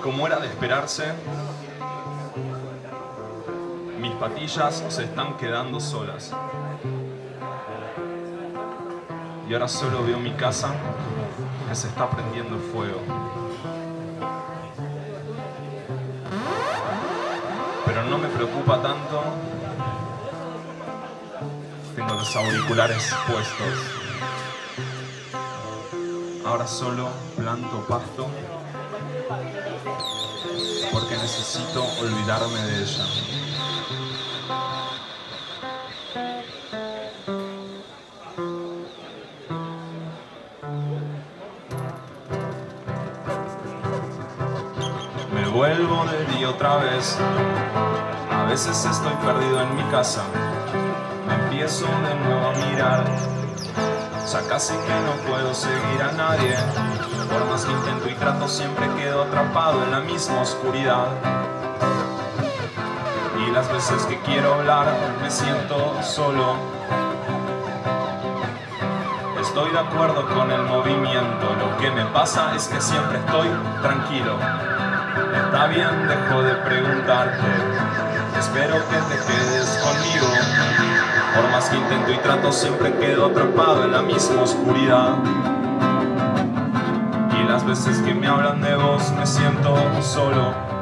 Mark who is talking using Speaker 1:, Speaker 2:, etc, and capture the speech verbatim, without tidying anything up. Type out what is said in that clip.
Speaker 1: como era de esperarse, mis patillas se están quedando solas. Y ahora solo veo mi casa que se está prendiendo fuego. Pero no me preocupa tanto. Tengo los auriculares puestos. Ahora solo planto pasto porque necesito olvidarme de ella. Me vuelvo de día otra vez. A veces estoy perdido en mi casa. Me empiezo de nuevo a mirar. Ya casi que no puedo seguir a nadie. Por más que intento y trato, siempre quedo atrapado en la misma oscuridad. Y las veces que quiero hablar, me siento solo. Estoy de acuerdo con el movimiento. Lo que me pasa es que siempre estoy tranquilo. Está bien, dejo de preguntarte. Espero que te quedes conmigo. Por más que intento y trato, siempre quedo atrapado en la misma oscuridad. Y las veces que me hablan de vos, me siento solo.